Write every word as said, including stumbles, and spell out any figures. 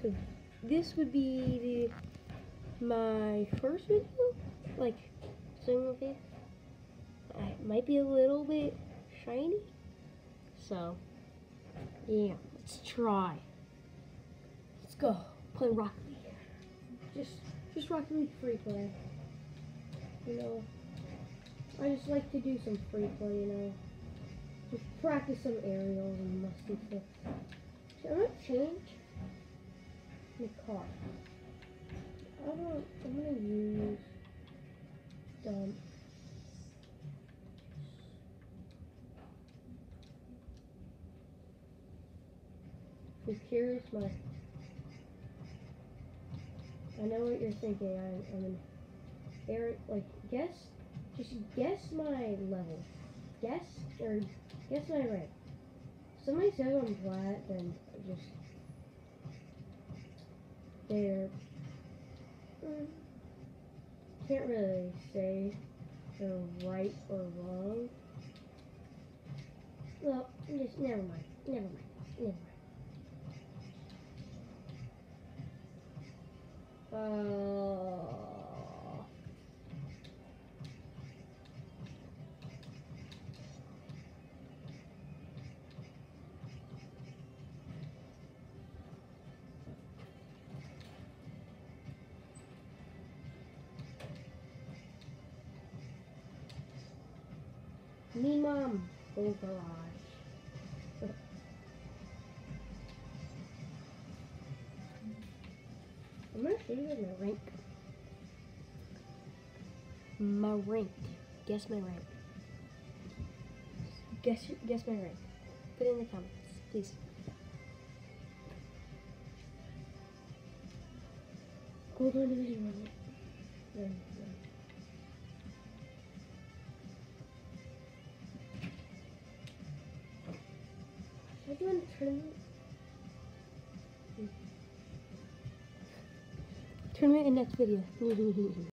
So this would be the, my first video, like swimming with it. It might be a little bit shiny, so yeah, let's try. Let's go play Rocket League. Just, just Rocket League free play. You know, I just like to do some free play. You know, just practice some aerials and musty stuff. So I'm gonna change the car. I don't. I'm gonna use dump. Because here's my. I know what you're thinking. I'm, I'm an air. Like guess. Just guess my level. Guess or guess my rank. Somebody says I'm flat, then just they're mm, can't really say they're right or wrong. Well, just never mind. Never mind. Never mind. Uh, Me mom, go garage. I'm gonna show you my rank. My rank. Guess my rank. Guess guess my rank. Put it in the comments, please. Hold on to this one. No, no. Should I do a tournament? Tournament in next video.